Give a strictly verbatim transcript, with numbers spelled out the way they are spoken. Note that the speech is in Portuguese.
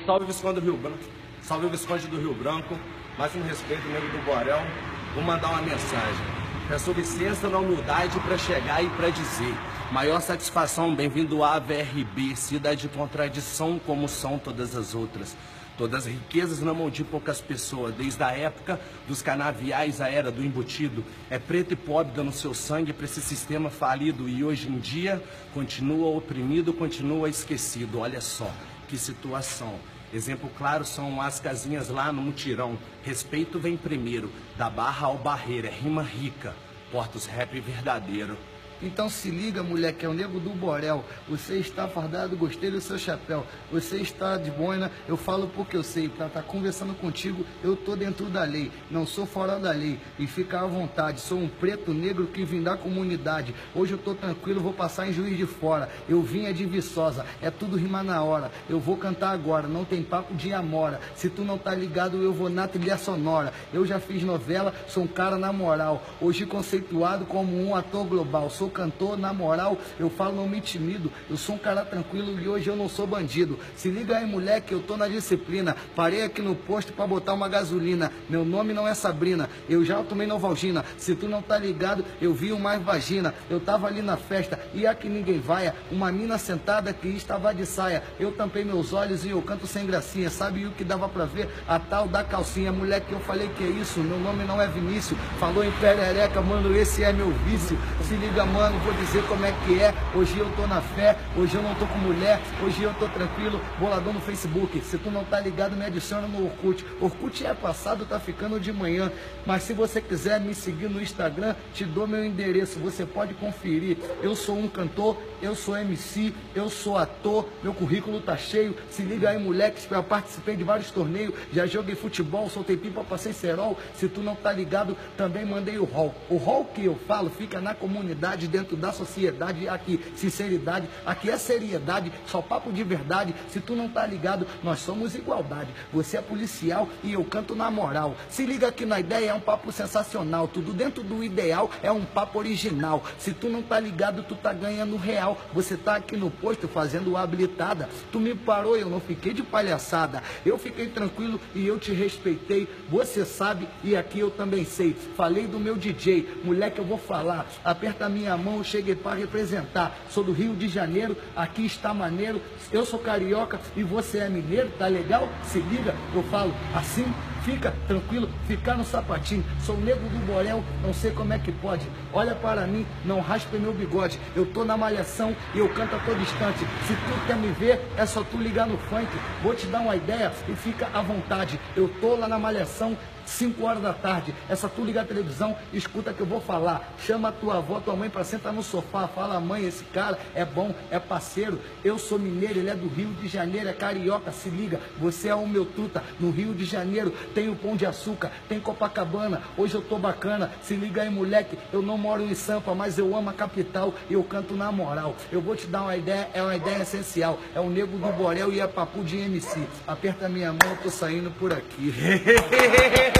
Salve Visconde do Rio Branco, salve Visconde do Rio Branco, mais um respeito, nego do Borel. Vou mandar uma mensagem. Peço licença na humildade para chegar e para dizer: maior satisfação, bem-vindo à A V R B, cidade de contradição como são todas as outras. Todas as riquezas na mão de poucas pessoas, desde a época dos canaviais, a era do embutido. É preto e pobre dando seu sangue para esse sistema falido e hoje em dia continua oprimido, continua esquecido. Olha só que situação. Exemplo claro são as casinhas lá no mutirão. Respeito vem primeiro, da barra ao barreiro, é rima rica, portos rap verdadeiro. Então se liga, moleque, é o nego do Borel. Você está fardado, gostei do seu chapéu. Você está de boina, eu falo porque eu sei. Pra estar conversando contigo, eu tô dentro da lei. Não sou fora da lei, e fica à vontade. Sou um preto negro que vim da comunidade. Hoje eu tô tranquilo, vou passar em Juiz de Fora. Eu vim é de Viçosa, é tudo rima na hora. Eu vou cantar agora, não tem papo de amora. Se tu não tá ligado, eu vou na trilha sonora. Eu já fiz novela, sou um cara na moral. Hoje conceituado como um ator global. Sou cantor, na moral, eu falo, não me intimido. Eu sou um cara tranquilo e hoje eu não sou bandido. Se liga aí, moleque, eu tô na disciplina. Parei aqui no posto pra botar uma gasolina. Meu nome não é Sabrina, eu já tomei Novalgina. Se tu não tá ligado, eu vi o mais vagina. Eu tava ali na festa e aqui ninguém vaia. Uma mina sentada que estava de saia. Eu tampei meus olhos e eu canto sem gracinha. Sabe o que dava pra ver? A tal da calcinha. Moleque, eu falei que é isso, meu nome não é Vinícius. Falou em perereca, mano, esse é meu vício. Se liga, mano, vou dizer como é que é. Hoje eu tô na fé, hoje eu não tô com mulher. Hoje eu tô tranquilo, boladão no Facebook. Se tu não tá ligado, me adiciona no Orkut. Orkut é passado, tá ficando de manhã. Mas se você quiser me seguir no Instagram, te dou meu endereço, você pode conferir. Eu sou um cantor, eu sou M C, eu sou ator, meu currículo tá cheio. Se liga aí, moleque, eu participei de vários torneios, já joguei futebol, soltei pipa, passei cerol. Se tu não tá ligado, também mandei o rol. O rol que eu falo fica na comunidade, dentro da sociedade. Aqui, sinceridade, aqui é seriedade, só papo de verdade. Se tu não tá ligado, nós somos igualdade. Você é policial e eu canto na moral. Se liga aqui na ideia, é um papo sensacional. Tudo dentro do ideal, é um papo original. Se tu não tá ligado, tu tá ganhando real. Você tá aqui no posto fazendo habilitada. Tu me parou, eu não fiquei de palhaçada. Eu fiquei tranquilo e eu te respeitei. Você sabe e aqui eu também sei. Falei do meu D J, moleque, eu vou falar. Aperta a minha mão, cheguei para representar. Sou do Rio de Janeiro, aqui está maneiro. Eu sou carioca e você é mineiro, tá legal? Se liga, eu falo assim. Fica tranquilo, fica no sapatinho. Sou nego do Borel, não sei como é que pode. Olha para mim, não raspe meu bigode. Eu tô na malhação e eu canto a todo instante. Se tu quer me ver, é só tu ligar no funk. Vou te dar uma ideia e fica à vontade. Eu tô lá na malhação, cinco horas da tarde. Essa tu liga a televisão, escuta que eu vou falar. Chama a tua avó, tua mãe pra sentar no sofá. Fala, mãe, esse cara é bom, é parceiro. Eu sou mineiro, ele é do Rio de Janeiro, é carioca. Se liga, você é o meu truta. No Rio de Janeiro tem o Pão de Açúcar, tem Copacabana. Hoje eu tô bacana. Se liga aí, moleque, eu não moro em Sampa, mas eu amo a capital e eu canto na moral. Eu vou te dar uma ideia, é uma ideia essencial. É o nego do Borel e é papo de M C. Aperta minha mão, eu tô saindo por aqui.